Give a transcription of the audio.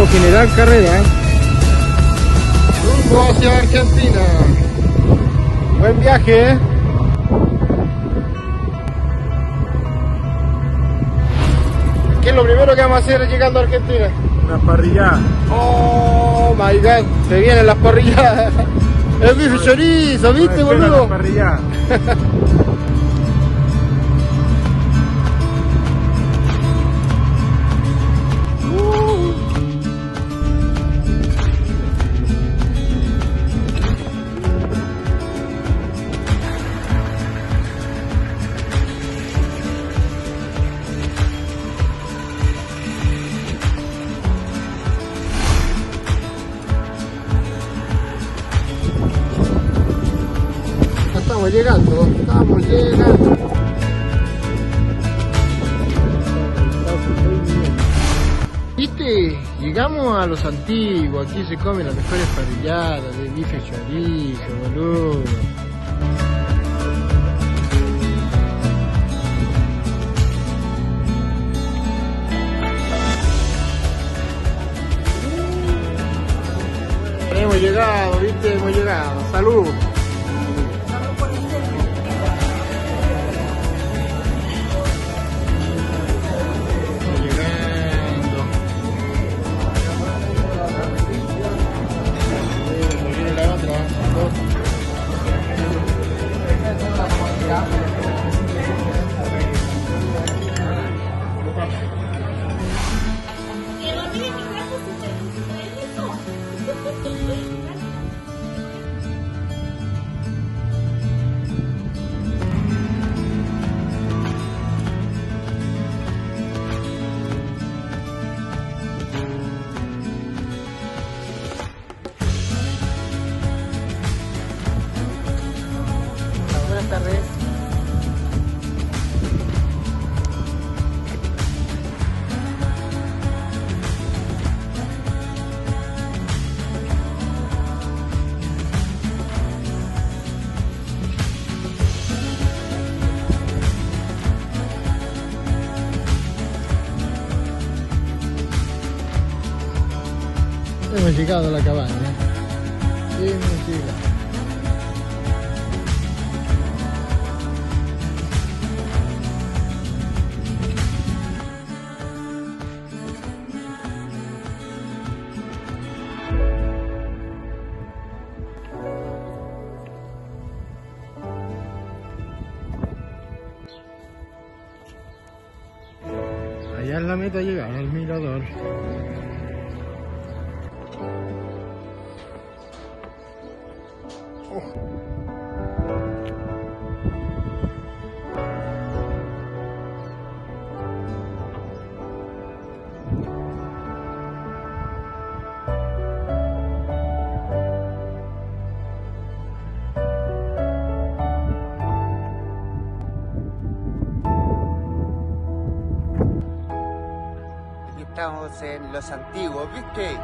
rumbo General Carrera. Rumbo hacia Argentina. Buen viaje, ¿eh? ¿Qué es lo primero que vamos a hacer llegando a Argentina? Una parrillada. Oh my god, se vienen las parrilladas. El bife chorizo, ¿viste, boludo? Parrillada. Estamos llegando. ¿Viste? Llegamos a los antiguos, aquí se comen las mejores parrilladas de bife chorizo, boludo. Hemos llegado, ¿viste? Hemos llegado. ¡Salud! Buenas tardes. Hemos llegado a la cabaña. Hemos llegado. Allá es la meta, llegar al mirador. Estamos en Los Antiguos, ¿viste?